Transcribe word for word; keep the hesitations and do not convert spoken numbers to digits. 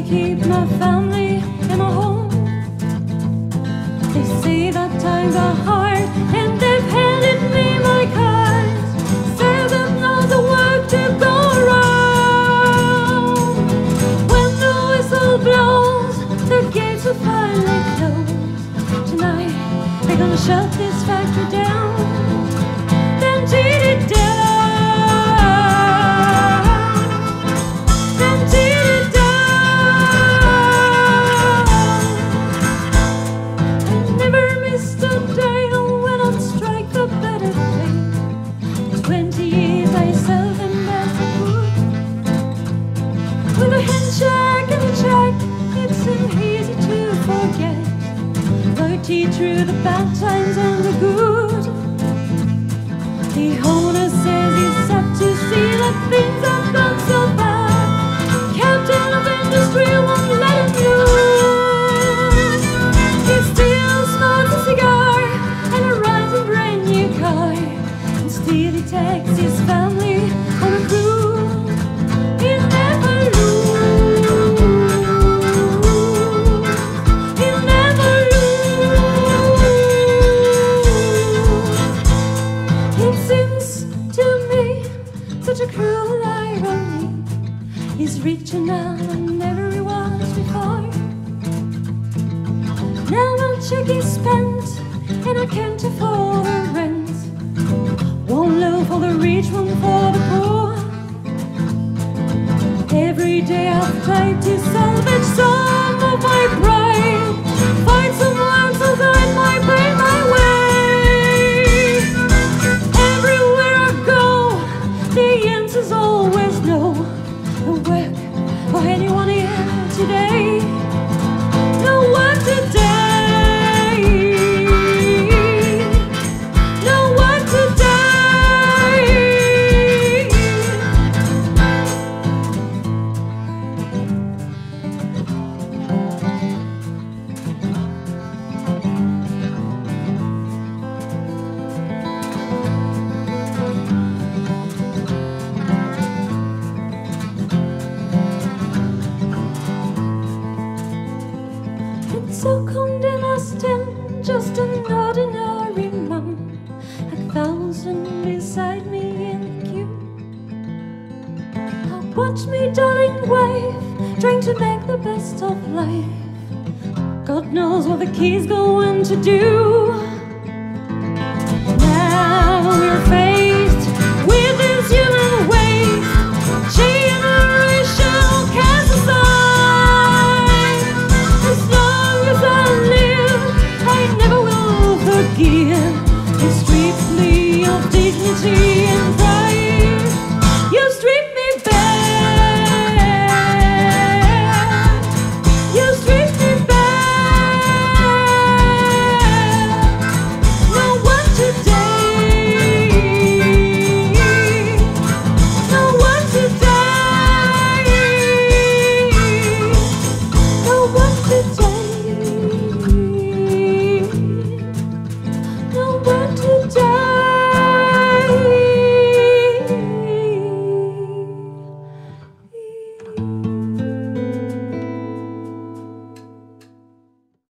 keep my family in my home. They say that times are hard, and they've handed me my cards. Say that now's the work to go around. When the whistle blows, the gates will finally close. Tonight, they're gonna shut this factory down. Then tear it down. Then tear it down. I never missed a day when on strike for better pay. Twenty years I served them as I could. With a handshake and a check, it seemed easy to forget. Thirty through the bad times and the good. The owner says he's sad to see that things have gone so bad. Captain of industry won't let him lose. He still smokes a cigar and a rising brand new car, and still he takes his family on a cruise. He'll never lose. He'll never lose. It seems to me such a cruel irony. He's richer now than ever he was before. Now my check is spent and I can't afford the rent. One loaf for the rich, one for the poor. Every day I've tried to salvage some of my pride. Find someone so that I might pay my way. Everywhere I go, the answer's always no. No work for anyone here today. No work today. No work today. It's so cold and I stand just an ordinary mom, a thousand beside me in the queue. Now watch me, darling, wave, trying to make the best of life. God knows what the kid's going to do. Now we're facing